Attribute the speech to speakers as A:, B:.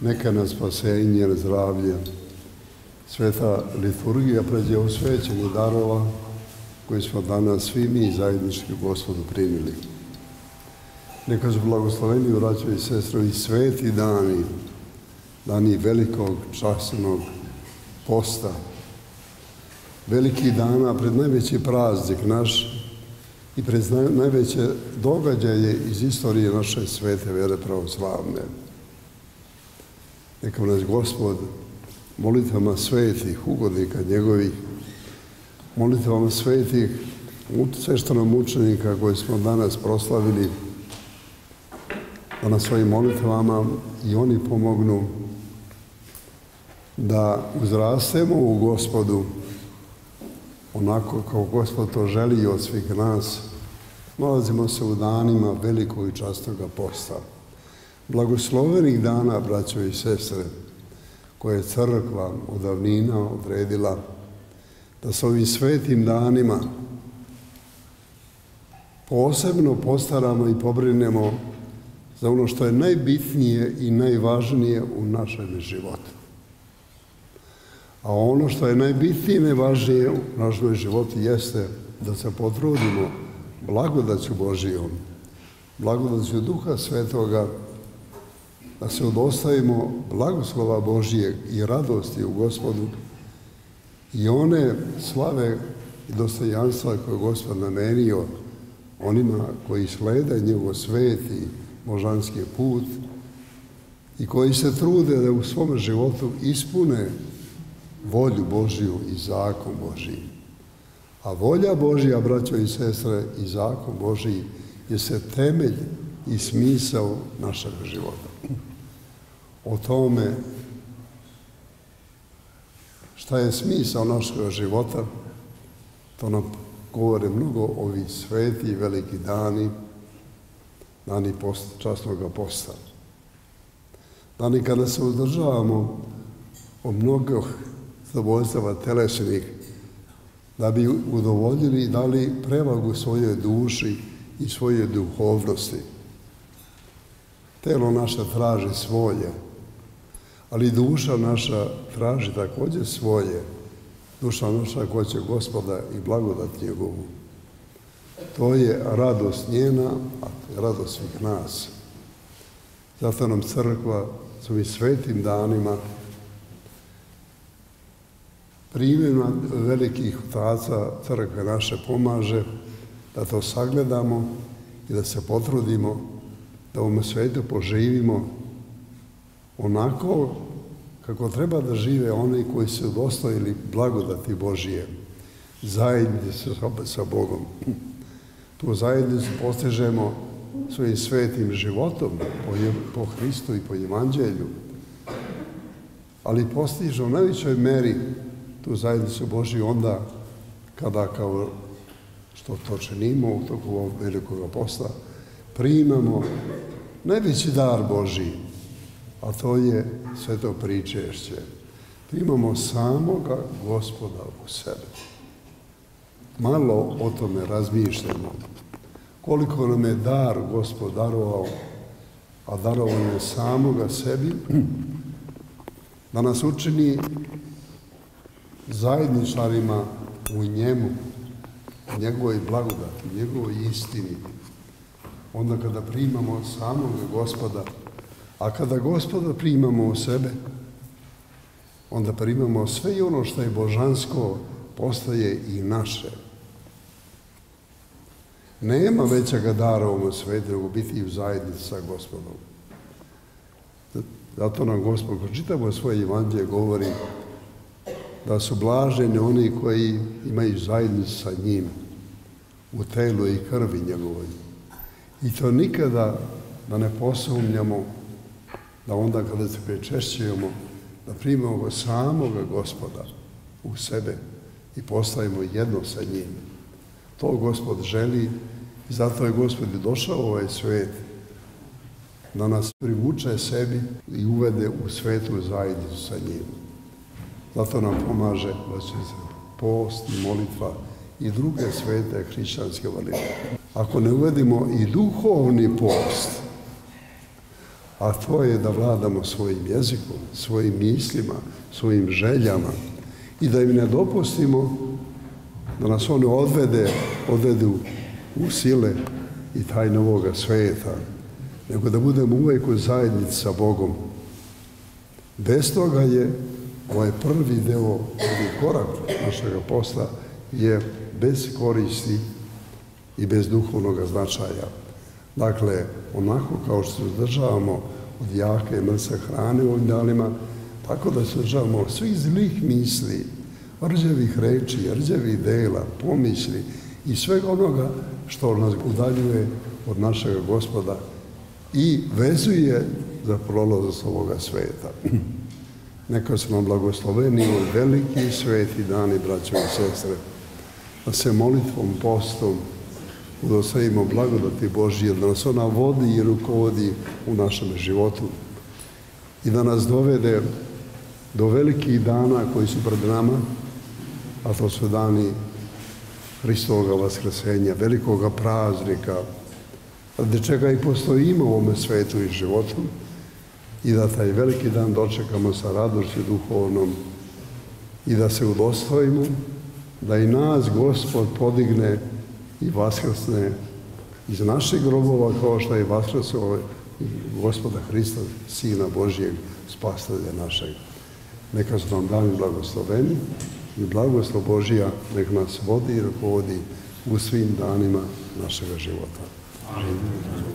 A: neka na spasenje, na zdravlje. Sveta liturgija pređe osvećenje darova koje smo danas svi mi zajednički Gospodu primili. Neka su blagosloveni braćo i sestre i sveti dani, dani velikog časnog posta, velikih dana pred najveći praznik naš i pred najveće događaje iz istorije naše svete vere pravoslavne. Neka nas Gospod molitvama svetih, ugodnika njegovih, molitvama svetih sveštenomučenika koje smo danas proslavili, da na svojim molitvama i oni pomognu da uzrastemo u Gospodu onako kao Gospod to želi od svih nas. Nalazimo se u danima velikog i časnog posta. Blagoslovenih dana, braćo i sestre, koje je crkva od davnina odredila da se ovim svetim danima posebno postaramo i pobrinemo za ono što je najbitnije i najvažnije u našem životu. A ono što je najbitnije i najvažnije u našem životu jeste da se potrudimo blagodaću Božijom, blagodaću Duha Svetoga, da se udostavimo blagoslova Božijeg i radosti u Gospodu i one slave i dostojanstva koje je Gospod namenio onima koji slede njegov sveti božanski put i koji se trude da u svom životu ispune volju Božiju i zakon Božiji. A volja Božija, braćo i sestre, i zakon Božiji je se temelj i smisao našeg života. O tome šta je smisao našeg života, to nam govore mnogo ovi sveti i veliki dani, dani časnog posta. Dani kada se uzdržavamo od mnogih zadovoljstava telesnih, da bi udovoljili i dali prevagu svojoj duši i svojoj duhovnosti. Telo naše traži svoje, ali duša naša traži također svoje. Duša naša hoće Gospoda i blagodat njegovu. To je radost njena, a radost svih nas. Zato nam crkva s ovim svetim danima primjena velikih otaca crkve naše pomaže da to sagledamo i da se potrudimo da u ovom svijetu poživimo onako kako treba da žive oni koji su udostojili blagodati Božije, zajednice sa Bogom. Tu zajednicu postižemo svojim svetim životom po Hristu i po Evanđelju, ali postižemo u najvećoj meri tu zajednicu Božiju onda kada, kao što to činimo u toku ovog velikog posta, primamo najveći dar Božiji, a to je sveto pričešće. Primamo samoga Gospoda u sebe. Malo o tome razmišljamo. Koliko nam je dar Gospod darovao, a darovao je samoga sebi, da nas učini zajedničarima u njemu, u njegovoj blagodati, u njegovoj istini. Onda kada primamo samog Gospoda, a kada Gospoda primamo u sebe, onda primamo sve i ono što je božansko postaje i naše. Nema većega dara u ovom svijetu nego biti u zajednici sa Gospodom. Zato nam Gospod, ko čitamo svoje evanđelje, govori da su blaženi oni koji imaju zajednicu sa njim u telu i krvi njegovoj. I to nikada da ne posumnjamo da onda kada se pričešćujemo, da primamo samoga Gospoda u sebe i postajemo jedno sa njim. To Gospod želi i zato je Gospod došao u ovaj svijet da nas privuče sebi i uvede u svetu zajednicu sa njim. Zato nam pomaže post i molitva i druge svete hrišćanske molitve. Ako ne uvedimo i duhovni post, a to je da vladamo svojim jezikom, svojim mislima, svojim željama i da im ne dopustimo da nas one odvedu u sile i tajne ovoga sveta, nego da budemo uvijek u zajednici sa Bogom. Bez toga je ovaj prvi deo, prvi korak našeg posta je bez koristi i bez duhovnog značaja. Dakle, onako kao što se uzdržavamo od jake i mrtve hrane u ovim danima, tako da se uzdržavamo svih zlih misli, rđevih reči, rđevih dela, pomisli i svega onoga što nas udaljuje od našeg Gospoda i vezuje za prolazak ovoga sveta. Neka su nam blagosloveni ovi veliki i sveti dani, braćo i sestre, da se molitvom, postom udostojimo blagodati Božije, da nas ona vodi i rukovodi u našem životu i da nas dovede do velikih dana koji su pred nama, a to su dani Hristovoga vaskrsenja, velikoga praznika, radi čega i postojimo u ovome svetu i životu i da taj veliki dan dočekamo sa radošću duhovnom i da se udostojimo, da i nas Gospod podigne i vaskrsne iz naših grobova kao što je vaskrsao Gospoda Hrista, Sina Božijeg, Spasitelja našeg. Neka su nam dani blagosloveni i blagoslov Božija nek nas vodi i rukovodi u svim danima našega života. Amen.